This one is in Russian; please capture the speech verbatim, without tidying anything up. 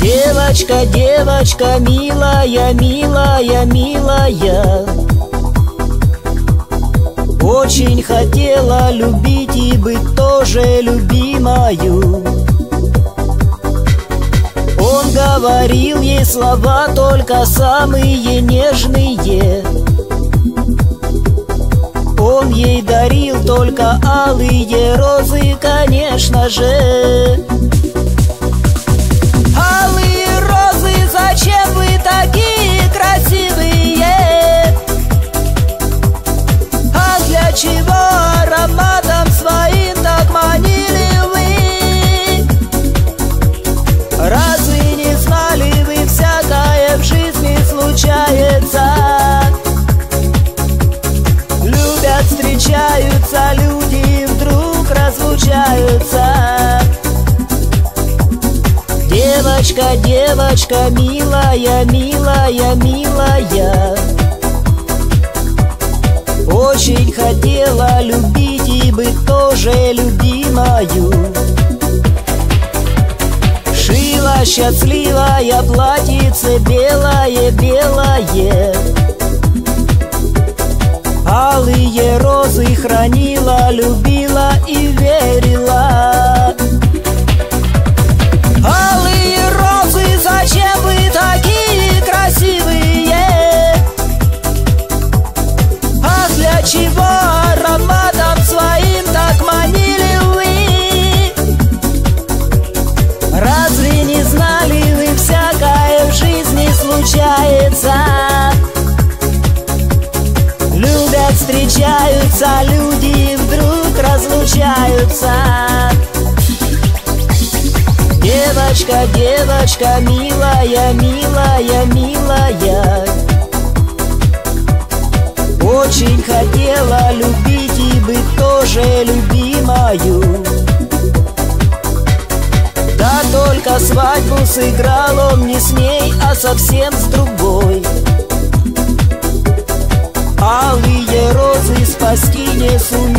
Девочка, девочка, милая, милая, милая, очень хотела любить и быть тоже любимою. Он говорил ей слова только самые нежные. Он ей дарил только алые розы, конечно же. Алые розы, зачем вы такие красивые? А для чего ароматом своим так манили вы? Разве не знали вы, всякое в жизни случается? Любят, встречаются люди, вдруг разлучаются. Девочка, девочка, милая, милая, милая, очень хотела любить и быть тоже любимою. Шила счастливая платьице белое, белое, алые розы хранила, любила и верила. Алые розы, зачем вы такие красивые? А для чего ароматом своим так манили вы? Разве не знали вы, всякое в жизни случается? Любят, встречаются люди, вдруг разлучаются. Девочка, девочка, милая, милая, милая, очень хотела любить и быть тоже любимою. Да только свадьбу сыграл он не с ней, а совсем с другой. Алые розы спасти не сумел.